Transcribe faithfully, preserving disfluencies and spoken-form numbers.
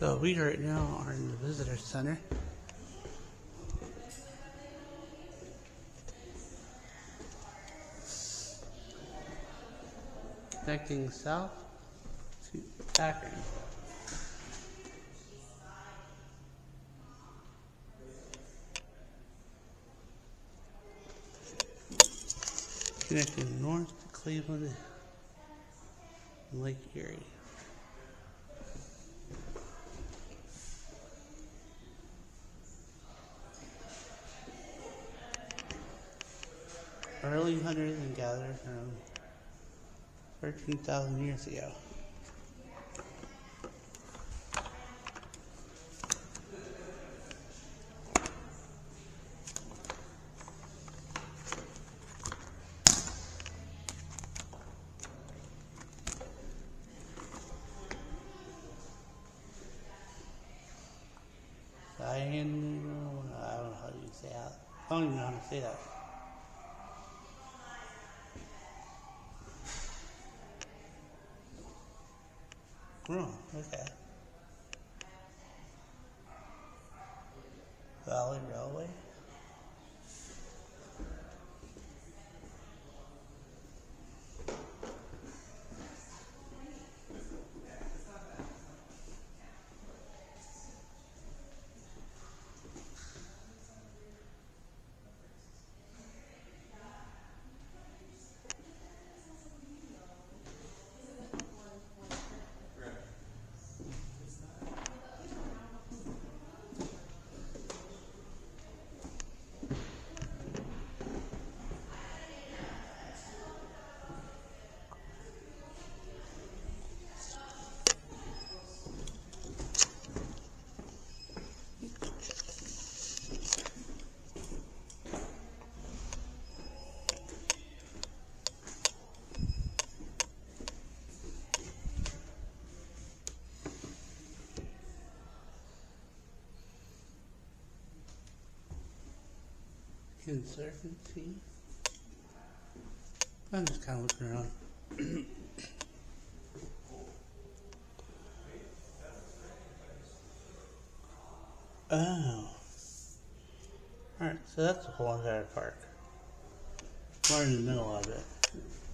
So we right now are in the visitor center. Connecting south to Akron. Connecting north to Cleveland and Lake Erie. Early hunters and gatherers around thirteen thousand years ago. Cyan, I don't know how you say that. I don't even know how to say that. Oh, okay. Valley Railway. Conservancy. I'm just kind of looking around. Oh. Alright, so that's the whole entire park. We're in the middle of it.